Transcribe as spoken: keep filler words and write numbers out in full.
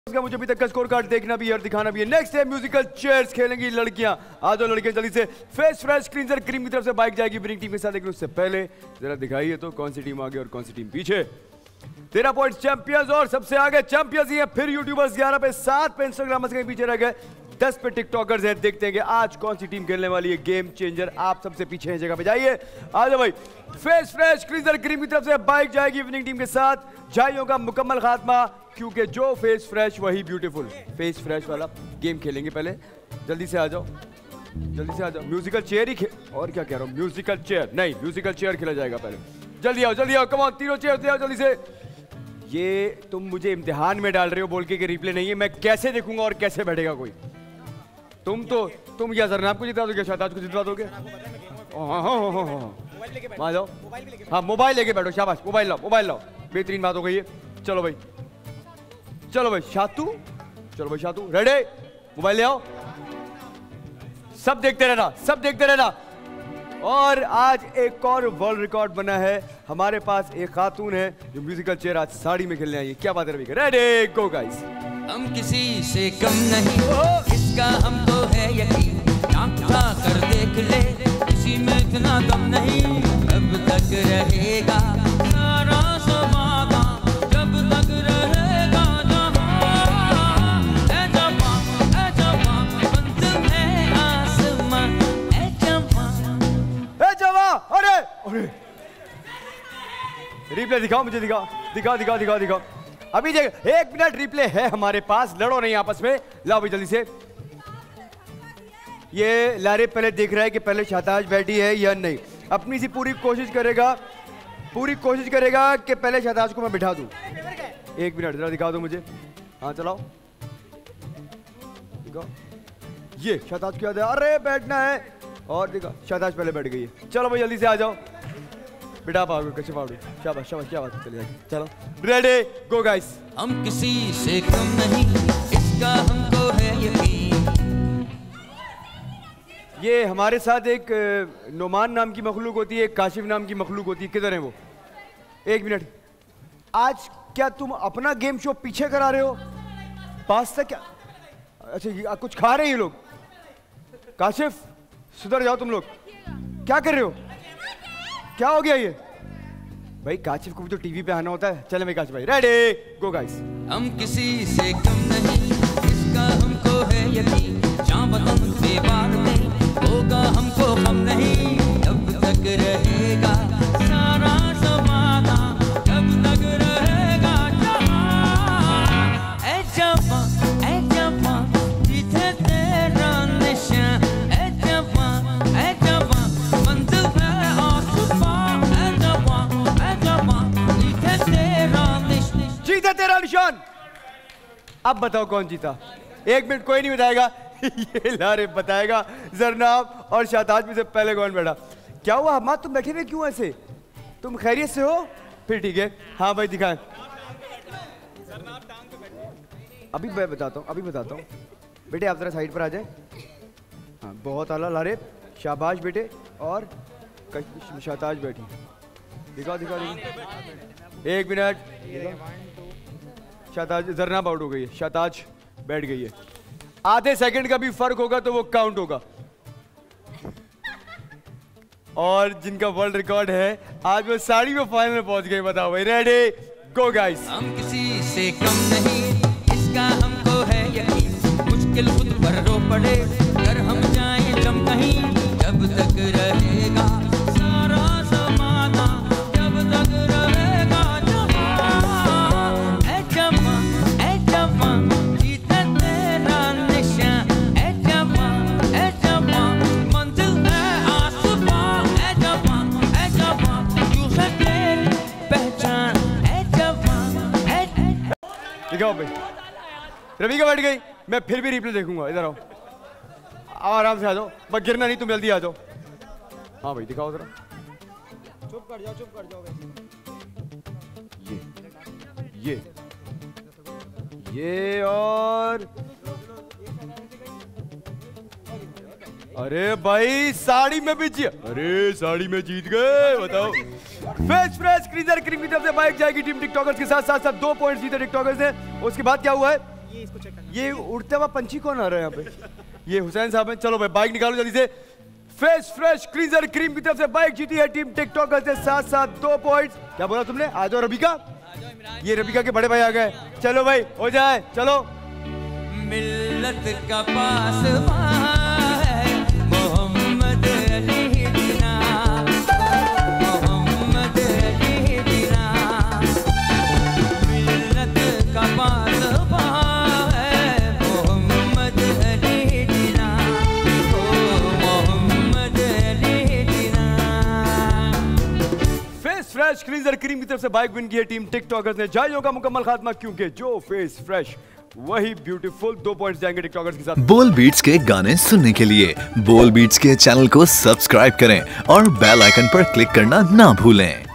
का मुझे अभी तक का स्कोर कार्ड देखना भी है और दिखाना भी है। नेक्स्ट है म्यूजिकल चेयर्स खेलेंगी लड़कियां। आ जाओ लड़कियां जल्दी से। फेस फ्रेश क्लींजर क्रीम की तरफ से बाइक जाएगी विनिंग टीम के साथ, लेकिन उससे पहले जरा दिखाइए तो कौन सी टीम आगे और कौन सी टीम पीछे। तेरह पॉइंट चैंपियंस और सबसे आगे चैंपियंस ही है, फिर यूट्यूबर्स ग्यारह पे, सात पे इंस्टाग्रामर्स कहीं पीछे रह गए, दस पे टिकटॉकर्स हैं। देखते हैं कि आज कौन सी टीम खेलने वाली है गेम चेंजर। आप सबसे पीछे हैं, जगह पे जाइए। आ जाओ भाई। फेस फ्रेश क्लींजर क्रीम की तरफ से बाइक जाएगी विनिंग टीम के साथ। झाइयों का मुकम्मल खात्मा, क्योंकि जो फेस फ्रेश वही ब्यूटीफुल। फेस फ्रेश वाला गेम खेलेंगे पहले। जल्दी से आ जाओ, जल्दी से आ जाओ। म्यूजिकल चेयर ही खे और क्या कह रहा हूँ, म्यूजिकल चेयर नहीं, म्यूजिकल चेयर खेला जाएगा पहले। जल्दी आओ, जल्दी आओ, कम ऑन, तीनों चेयर आओ जल्दी से। ये तुम मुझे इम्तिहान में डाल रहे हो बोल के कि रिप्ले नहीं है, मैं कैसे देखूंगा और कैसे बैठेगा कोई। तुम तो तुम या जरनाब को जिता दोगे, शादाब को जिता दोगे। हाँ हाँ हाँ हाँ हाँ आ जाओ। हाँ मोबाइल लेके बैठो, शाबाश, मोबाइल लाओ, मोबाइल लाओ, बेहतरीन बात हो गई है। चलो भाई, चलो भाई शातू, चलो भाई शातू, रेडी, मोबाइल ले आओ। सब देखते रहना, सब देखते रहना। और आज एक और वर्ल्ड रिकॉर्ड बना है। हमारे पास एक खातून है जो म्यूजिकल चेयर आज साड़ी में खेलने आई है। क्या बात है रवि, रेडी गो गाइस। हम किसी से कम नहीं, इसका हमको है यकीन। आँख उठा कर देख ले, किसी में इतना दम नहीं। जब तक रहेगा सारा समागा, जब तक रहेगा जहां। ऐ जवां, ऐ जवां, मंजिल है आसमां। ऐ जवां, ऐ जवां, अरे अरे रिप्ले दिखाओ मुझे, दिखाओ दिखाओ दिखाओ दिखाओ दिखाओ। अभी देख, एक मिनट रिप्ले है हमारे पास, लड़ो नहीं आपस में। लाओ भाई जल्दी से। ये लारे पहले देख रहा है कि पहले शाहताज बैठी है या नहीं। अपनी सी पूरी कोशिश करेगा, पूरी कोशिश करेगा कि पहले शाहताज को मैं बिठा दूं। एक मिनट जरा दिखा दो मुझे। हाँ चलाओ, दिखाओ। ये शाहताज की याद है, अरे बैठना है। और दिखा, शाहताज पहले बैठ गई है। चलो भाई जल्दी से आ जाओ, बिठा पाओगे कैसे पाओगे। शाबाश शाबाश, क्या बात है, चलिए चलो रेडी गो गाइस। हम किसी से कम नहीं, इसका हमको है यकीन। ये हमारे साथ एक नोमान नाम की मखलूक होती है, एक काशिफ नाम की मखलूक होती है। किधर है वो? एक मिनट, आज क्या तुम अपना गेम शो पीछे करा रहे हो? पास तक क्या? अच्छा कुछ खा रहे हैं ये लोग। काशिफ सुधर जाओ तुम लोग, क्या कर रहे हो? क्या हो गया ये? भाई काशिफ को भी तो टीवी पे आना होता है। चले भाई काशिफ भाई, रेडी गो गाइस। हम किसी से कम नहीं, इसका हमको है यकीन। जहाँ वतन बेबार में होगा हमको हम नहीं। जब तक रहेगा सारा समाना, जब तक रहेगा जहाँ। ऐ जवां, ऐ जवां, जिथे तेरा निशान। ऐ जवां, ऐ जवां, मंजिल है आसमां। ऐ जवां, ऐ जवां, जिथे तेरा निशान। जीता तेरा निशान। अब बताओ कौन जीता? एक मिनट कोई नहीं बताएगा। ये लारे बताएगा। जरनाब और शाहताज में से पहले कौन बैठा? क्या हुआ हमाद, तुम बैठे हुए क्यों ऐसे? तुम खैरियत से हो? फिर ठीक है। हाँ भाई दिखाएं। अभी मैं बताता हूँ, अभी बताता हूँ। बेटे आप जरा साइड पर आ जाए। हाँ बहुत आला लारे, शाबाश बेटे। और शाहताज बैठी, दिखाओ दिखाओ दिखाओ। एक मिनट, शाहताज, जरनाब आउट हो गई है, शाहताज बैठ गई है। आधे सेकंड का भी फर्क होगा तो वो काउंट होगा। और जिनका वर्ल्ड रिकॉर्ड है आज वो साड़ी में फाइनल में पहुंच गए। बताओ भाई, रेडी गो गाइस। हम किसी से कम नहीं, इसका हमको है यकीन। मुश्किल खुद पर रो पड़े, अगर हम जाएं जम कहीं। जब तक रहेगा सारा समाना, जब तक रहेगा जहां। ऐ जवां, ऐ जवां, जीते तेरा निशान। ऐ जवां, ऐ जवां, मंजिल है आसमां। ऐ जवां, ऐ जवां, यूं है तेरी पहचान। ऐ जवां, ऐ दिखाओ भाई। रवि का बैठ गई, मैं फिर भी रिप्ले देखूंगा। इधर आओ, आराम से आ जाओ, बस गिरना नहीं, तुम जल्दी आ जाओ। हाँ भाई दिखाओ जरा। चुप कर जाओ, चुप कर जाओ। ये ये ये और अरे भाई साड़ी में भी जीत, अरे साड़ी में जीत गए। बताओ फेस फ्रेश क्लींजर क्रीम की तरफ से बाइक जाएगी टीम टिकटॉकर्स के साथ। साथ साथ दो पॉइंट्स जीते टिकटॉकर्स ने। उसके बाद क्या हुआ है? ये इसको चेक करना। ये उड़ते हुआ पंछी कौन आ रहा है यहाँ पे? ये हुसैन साहब हैं। चलो भाई बाइक निकालो जल्दी से। फेस फ्रेश क्लींजर क्रीम की तरफ से बाइक जीती है टीम टिकटॉकर से साथ साथ दो पॉइंट्स। क्या बोला तुमने? आ जाओ रबिका। ये रबिका के बड़े भाई आ गए। चलो भाई हो जाए। चलो मिल्लत का पासवा है मोहम्मद अली बिना, मोहम्मद अली बिना। मिल्लत का पासवा है मोहम्मद अली बिना, ओ मोहम्मद अली बिना। फेस फ्रेश क्लींजर क्रीम की तरफ से बाइक विन की है टीम टिकटॉकर्स ने। जाइयो का मुकम्मल खात्मा, क्योंकि जो फेस फ्रेश वही ब्यूटीफुल। दो पॉइंट्स जाएंगे टिकटॉकर्स के साथ। बोल बीट्स के गाने सुनने के लिए बोल बीट्स के चैनल को सब्सक्राइब करें और बेल आइकन पर क्लिक करना ना भूलें।